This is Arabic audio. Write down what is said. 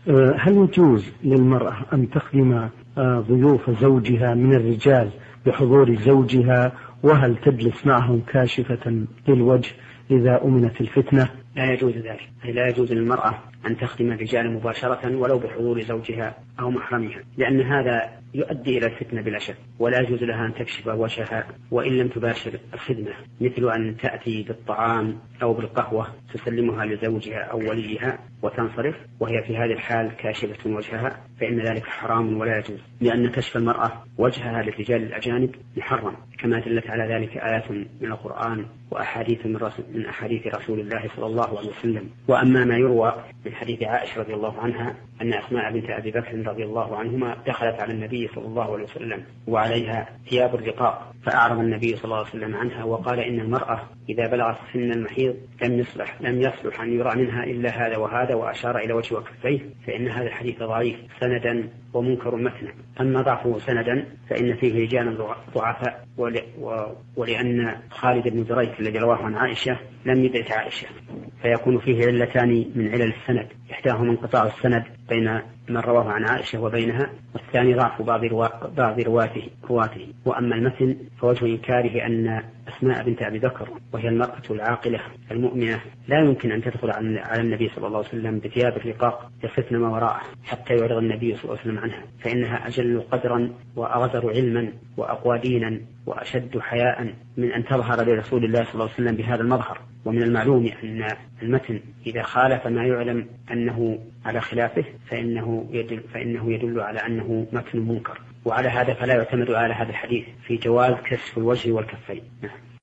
هل يجوز للمرأة أن تخدم ضيوف زوجها من الرجال بحضور زوجها، وهل تجلس معهم كاشفة للوجه إذا أمنت الفتنة؟ لا يجوز ذلك، أي لا يجوز للمرأة أن تخدم الرجال مباشرة ولو بحضور زوجها أو محرمها، لأن هذا يؤدي إلى الفتنة بلا شك، ولا يجوز لها أن تكشف وجهها وإن لم تباشر الخدمة، مثل أن تأتي بالطعام أو بالقهوة تسلمها لزوجها أو وليها وتنصرف وهي في هذه الحال كاشفة وجهها، فإن ذلك حرام ولا يجوز، لأن كشف المرأة وجهها للرجال الأجانب محرم، كما دلت على ذلك آيات من القرآن وأحاديث من أحاديث رسول الله صلى الله عليه وسلم. وأما ما يروى من حديث عائشة رضي الله عنها أن أسماء بنت أبي بكر رضي الله عنهما دخلت على النبي صلى الله عليه وسلم وعليها ثياب الرقاق، فأعرض النبي صلى الله عليه وسلم عنها وقال إن المرأة إذا بلغت سن المحيض لم يصلح أن يرى منها إلا هذا وهذا، وأشار إلى وجه وكفيه، فإن هذا الحديث ضعيف سندا ومنكر متنا. أما ضعفه سندا فإن فيه رجالا ضعفاء، ولأن خالد بن دريك الذي رواه عن عائشة لم يدرك عائشة، فيكون فيه علتان من علل السند، إحداهما انقطاع السند بين من رواه عن عائشة وبينها، والثاني ضعف بعض رواته. وأما المتن فوجه إنكاره أن أسماء بنت أبي بكر وهي المرأة العاقلة المؤمنة لا يمكن أن تدخل على النبي صلى الله عليه وسلم بثياب الرقاق يفتن ما وراءه حتى يعرض النبي صلى الله عليه وسلم عنها، فإنها أجل قدرا وأغزر علما وأقوى دينا وأشد حياء من أن تظهر لرسول الله صلى الله عليه وسلم بهذا المظهر. ومن المعلوم أن المتن إذا خالف ما يعلم أنه على خلافه فإنه يدل على أنه متن منكر، وعلى هذا فلا يعتمد على هذا الحديث في جواز كشف الوجه والكفين.